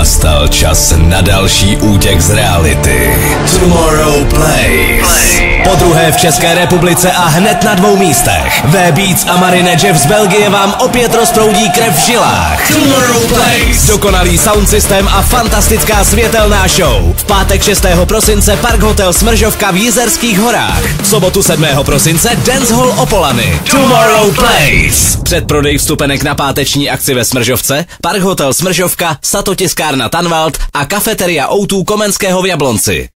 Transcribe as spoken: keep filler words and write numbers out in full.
Nastal čas na další útěk z reality. Tomorrow Plays. Po druhé v České republice a hned na dvou místech. The Beats a Marine Jeff z Belgie vám opět rozproudí krev v žilách. Tomorrow Plays. Dokonalý sound systém a fantastická světelná show. V pátek šestého prosince Park Hotel Smržovka v Jizerských horách. V sobotu sedmého prosince Dance Hall Opolany. Tomorrow Plays. Předprodej vstupenek na páteční akci ve Smržovce, Park Hotel Smržovka, Sato tiskárna Tanvald a kafeteria O dva Komenského v Jablonci.